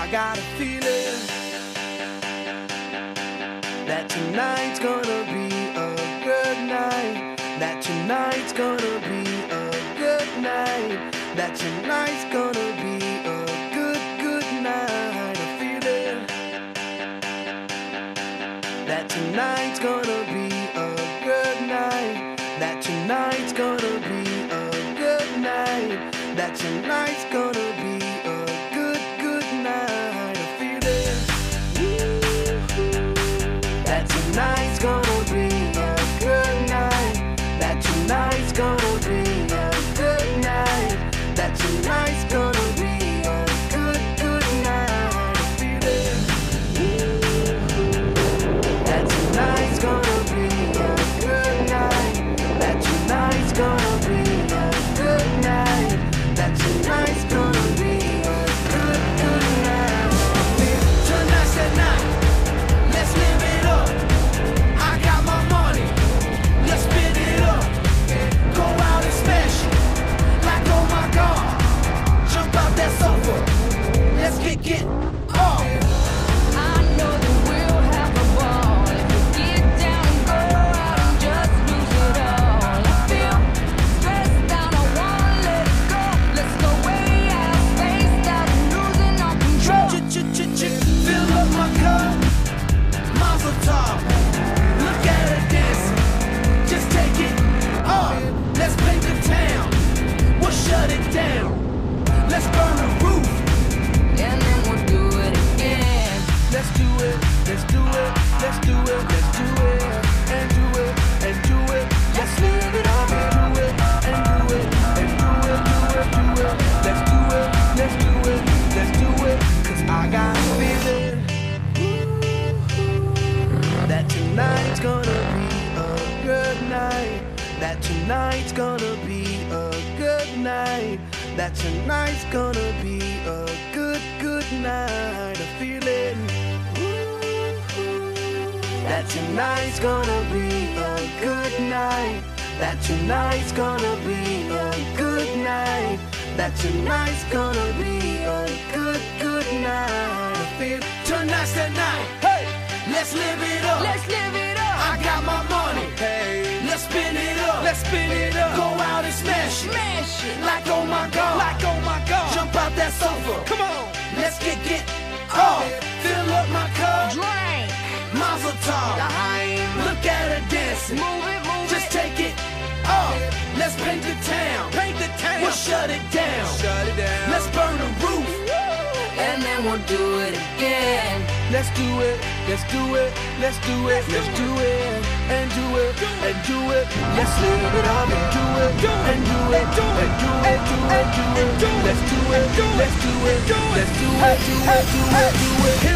I got a feeling that tonight's gonna be a good night. That tonight's gonna be a good night. That tonight's gonna be a good night. A feeling that tonight's gonna be a good night. That tonight's gonna be a good night. That tonight's gonna be a good night. A feeling that tonight's gonna be a good night. That tonight's gonna be a good night. That tonight's gonna be a good night. A feeling that tonight's gonna be a good night. That tonight's gonna be a good night. That tonight's gonna be a good night. Tonight's the night. Let's live it up. I got my money. Let's spin it up. Go out and smash it. Like oh my God. Jump out that sofa. Let's get off. I know that we'll have a ball if we get down and go out and just lose it all. I feel stressed out, I wanna let it go. Let's go way out, spaced out, losing all control. Fill up my cup. Mazel tov. Look at her dancing. Just take it off. Let's paint the town. We'll shut it down. Let's burn the roof. And then we'll do it again. Let's do it. Let's do it. Let's do it. Let's do it. And do it. And do it. Let's live it up and do it. And do it. And do it. Do it. Do it. Let's do it. Let's do it. Let's do it. 'Cause I got a feeling that tonight's gonna be a good night. That tonight's gonna be a good night. That tonight's gonna be a good night. A feeling that tonight's gonna be a good night. That tonight's gonna be a good night. That tonight's gonna be a good night. I feel tonight's the night. Hey, let's live it up. Let's live it up. I got my money. Hey, let's spin it up. Let's spin it up. Go out and smash it. Smash it. Like oh my God. Like oh my God. Jump out that sofa. Come on. Let's get off. Fill up my cup. Drink. Mazel tov. Look at her dancing. Move it, move Just it. take it off. Let's paint the town. Paint the town. We'll shut it down. Shut it down. Let's burn the roof. And then we'll do it again. Let's do it. Let's do it. Let's do it. Let's do it. And do it. And do it. Let's live it up and do it. And do it. And do it. Do it. Do it. Let's do it. Let's do it. Let's do it. Do it. Do it. Do it.